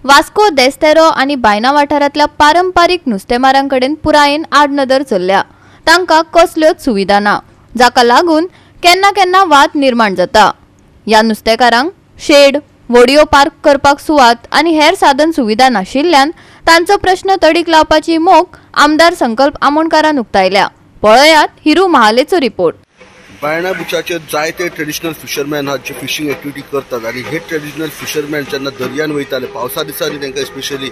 वास्को देस्तेरो आणि बायना वाठारांतल्या पारंपारीक नुस्तेमारांकडेन पुरायेन आडनदर चल्ल्या। तांकां कसल्योच सुविधा ना, जाका लागून केन्ना केन्ना वाद निर्माण जाता। ह्या नुस्तेकारांक शेड, व्हडयो पार्क करपाक सुवात आणि हेर साधन सुविधा नाशिल्ल्यान तांचो प्रश्न तडीक लावपाची मोख आमदार संकल्प आमोणकारान उक्तायल्या। पळयात हिरू महालेचो रिपोर्ट। बायणा बिचाचेर जायते ट्रेडिशनल फिशरमॅन जे फिशिंग एक्टिविटी करतात आणि हे ट्रेडिशनल फिशरमॅन जेन्ना दर्यान वयताले पावसा दिसांनी तांकां स्पेशली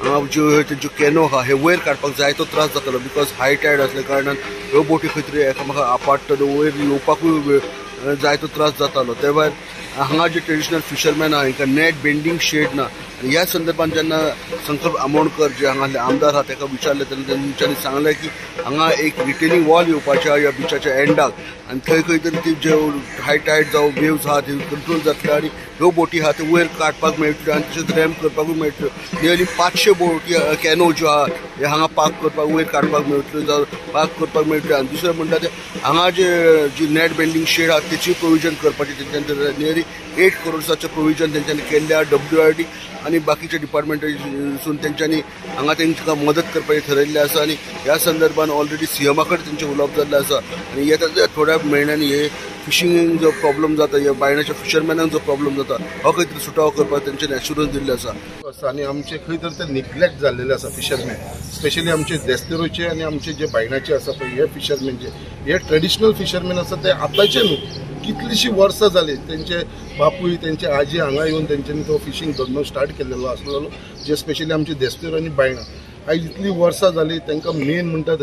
ज्यो कॅनो हा हे वयर काडपाक जायतो त्रास जातालो बिकॉज हाय टायड असल्या कारणान ह्यो बोटी खंय तरी एकामेकाक आपाट्टल्यो वयर येवपाकूय जायतो त्रास जातालो। त्या भायर हांगा जे ट्रेडिशनल फिशरमॅन हा हांकां नेट बेंडिंग शेड ना। ह्या संदर्भात जेन्ना संकल्प आमोणकर जे हांगाले आमदार हा ताका विचारले तेन्ना तांच्यांनी सांगलें की हांगा एक रिटेनिंग वॉल येवपाचें ह्या बिचाच्या एंडाक आनी थंय खंय तरी ती जे हाय टायड जावं वेव्स हा ते कंट्रोल जातले आनी ह्यो बोटी हा ते वयर काडपाक मेळटल्यो आनी तशेंच रॅम्प करपाकूय मेळटल्यो। नियरली 500 बोटी कॅनो ज्यो हा हे हांगा पार्क करपाक वयर काडपाक मेळटल्यो जावं पार्क करपाक मेळटल्यो। आनी दुसरें म्हणटा तें हांगा जी नेट बेंडिंग शेड हा तेची प्रोविजन करपाचें तेंच्यांनी नियरली 8 करोड्साचें प्रोविजन तेंच्यांनी केल्लें WRD आणि बाकीच्या डिपार्टमेंटासून तेंच्यांनी हांगा तांकां मदत करपाचें ठरयल्लें आसा आनी ह्या संदर्भात ऑलरेडी सीएमा कडेन तेंचें उलोवप जाल्लें आसा आनी येता थोड्या म्हयन्यांनी हे फिशिंग जो प्रॉब्लम जाता ह्या बायणाच्या फिशरमॅनांक जो प्रॉब्लम जाता हो खंय तरी सुटावो करपाक तेंच्यांनी एश्युरन्स दिल्ले आसा। आनी आमचे खंय तरी ते निग्लेक्ट जाल्लेले आसा फिशरमॅन, स्पेशली आमचे देस्तेरोचे आनी आमचे जे बायणाचे आसा पळय हे फिशरमॅनचे हे ट्रेडिशनल फिशरमॅन आसा ते आतांचे न्हू, कितलींशी वर्सां जाली तेंचे बापूय तेंचे आजी हांगा येवन तेंच्यांनी तो फिशींग धंदो स्टार्ट केल्लो आसलेलो जे स्पेशली आमचे देस्तेरो आनी बायणा। आयज इतली वर्सां जाली तांकां मेन म्हणटा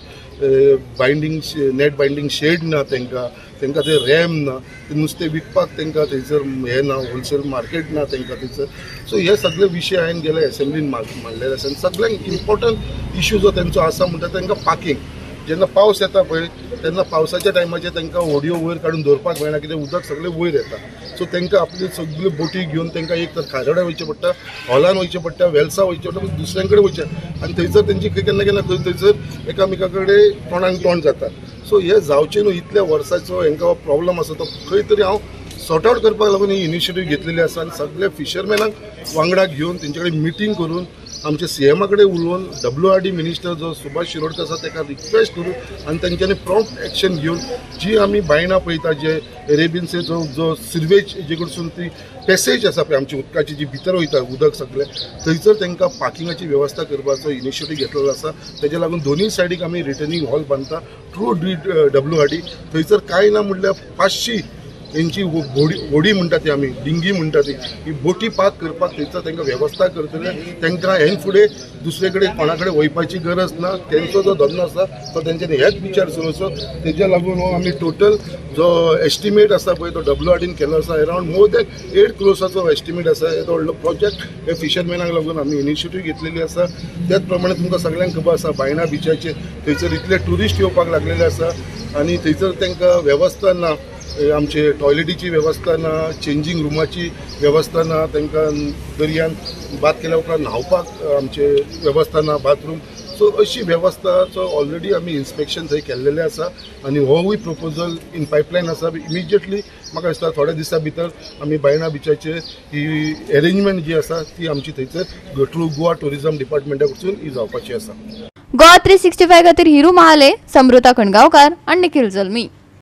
थंयसर बायंडींग नेट बायंडींग शेड ना, तांकां थंय रॅम ना, ते नुस्तें विकपाक तांकां थंयसर हे ना, होलसेल मार्केट ना तांकां थंयसर। सो हे सगळे विशय हांवें गेल्या एसेंब्लीन मांडलेले आसा। सगळ्यांत इम्पॉर्टंट इश्यू जो तेंचो आसा म्हणटा तांकां पार्किंग। जेन्ना पावस येता पळय तेन्ना पावसाच्या टायमाचेर तांकां व्हडयो वयर काडून दवरपाक मेळना, कित्याक उदक सगळें वयर येता। सो तांकां आपली सगळ्यो बोटी घेवन तांकां एक तर खारड्या वयचें पडटा, हॉलान वयचें पडटा, वेल्सा वयचें पडटा, दुसऱ्यां कडेन वयचें आनी थंयसर तेंची केन्ना केन्ना थंयसर एकामेका कडेन तोंडान तोंड जाता। सो हे जावचें न्हू, इतल्या वर्साचो हांकां हो प्रॉब्लम आसा तो खंय तरी हांव सॉर्ट आवट करपाक लागून ही इनिशिएटीव घेतलेली आसा आनी सगळे फिशरमॅनांक वांगडा घेवन तेंचे कडेन मिटींग करून आमच्या सीएमा कडेन उलोवन WRD मिनिस्टर जो सुभाष शिरोडकर आसा ताका रिक्वेस्ट करून आनी तेंच्यांनी प्रॉम्प्ट एक्शन घेवन जी आमी बायणां पळयता जे एरेबियन्सेचो जो सिर्वेज जे कडसून ती पॅसेज आसा पळय आमची उदकाची जी भितर वयता उदक सगळें थंयसर तांकां पार्किंगाची वेवस्था करपाचो इनिशिएटीव घेतलेलो आसा। तेज्या लागून दोनूय सायडीक आमी रिटर्निंग हॉल बांदता थ्रू WRD। थंयसर कांय ना म्हणल्यार 500 तेंची व्हडी म्हणटा ती आमी डिंगी म्हणटा ती ही बोटी पार्क करपाक थंयसर तांकां वेवस्था करतले। तांकां हे फुडें दुसरे कडेन कोणा कडेन वयपाची गरज ना, तेंचो जो धंदो आसा तो तेंच्यांनी हेच विचार सुरू आसा। तेज्या लागून हो आमी टोटल जो एस्टिमेट आसा पळय तो WRDन केलो आसा अरावंड मोर दॅन 8 क्रोर्साचो एस्टिमेट आसा। येदो व्हडलो प्रोजेक्ट हे फिशरमॅनाक लागून आमी इनिशिएटीव घेतलेली आसा। त्याच प्रमाणे तुमकां सगळ्यांक खबर आसा बायणा बिचाचेर थंयसर इतले ट्युरिस्ट येवपाक लागलेले आसा आनी थंयसर तांकां वेवस्था ना, आमचे टॉयलेटीची वेवस्था ना, चेंजिंग रुमाची वेवस्था ना, तांकां दर्यान बात केल्या उपरांत न्हावपाक आमचे वेवस्था ना, बाथरूम। सो अशी वेवस्थाचो ऑलरेडी आमी इन्स्पेक्शन थंय केल्लेलें आसा आनी होवूय प्रपोजल इन पायपलायन आसा। इमिजिएटली म्हाका दिसता थोड्या दिसा भितर आमी बायणा बिचाचेर ही अरेंजमेंट जी आसा ती आमची थंयसर थ्रू गोवा टुरिझम डिपार्टमेंटा कडसून ही जावपाची आसा। गोवा 365 खातीर हिरू महाले, समृता खणगांवकार आनी निखिल जल्मी।